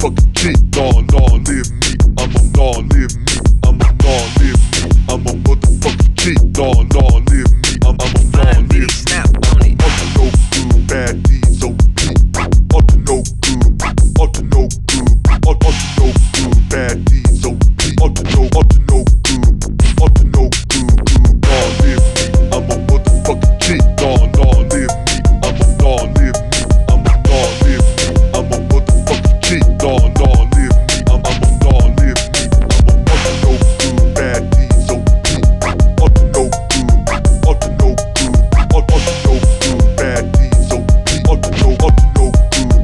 motherfucking G. Nah, live me. I'm a nah, live me. I'm a nah, live me. I'm a motherfucking G. Nah, live me. I'm a nah, live me. Up to no good, bad deeds, OP. Up to no good, up to no good, up to no good, bad deeds, OP. Up to no good, up to no good, nah, live me. I'm a motherfucking G. Nah, live me. I'm a nah, live me. I'm a nah, live me. I'm a motherfucking G. Nah, live me. I'm a nah, live me. I'm a up to no good, bad deeds, OP. Up to no good, up to no good, up to no good, bad deeds, OP. Up to no good, up to no good,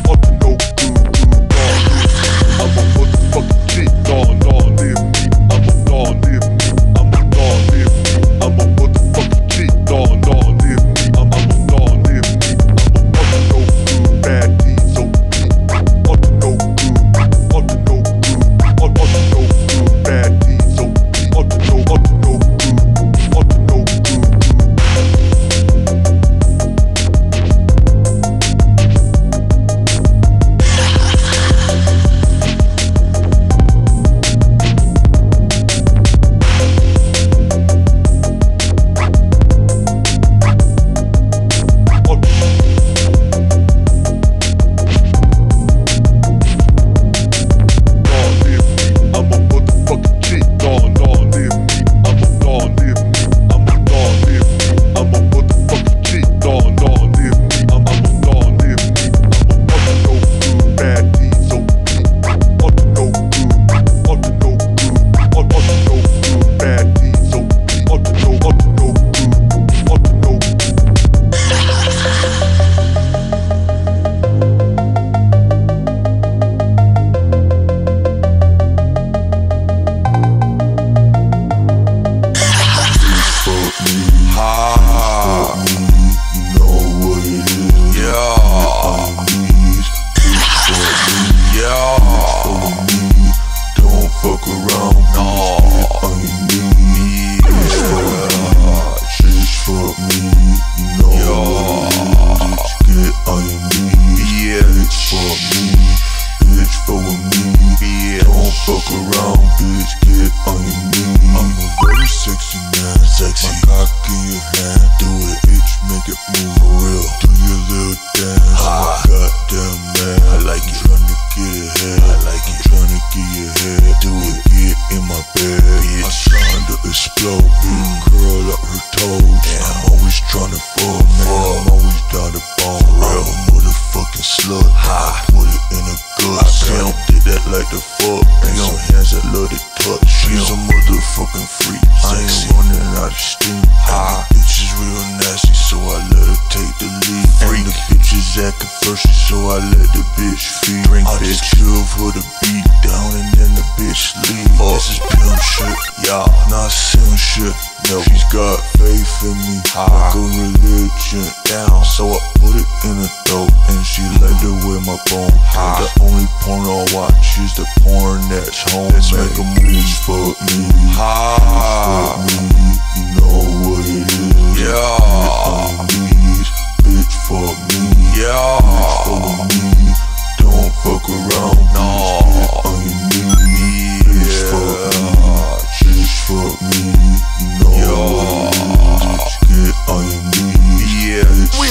nah, live me. I'm a motherfucking G. Nah, live me. I'm a nah, live me. I'm a nah, live me. I'm a motherfucking G. Nah, live me. I'm a nah, live me. I'm a up to no good, bad deeds, OP. Up to no good, up to no good, up to no good, bad deeds, OP. Up to no good, up to no good.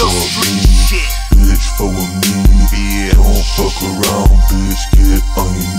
Bitch, get on your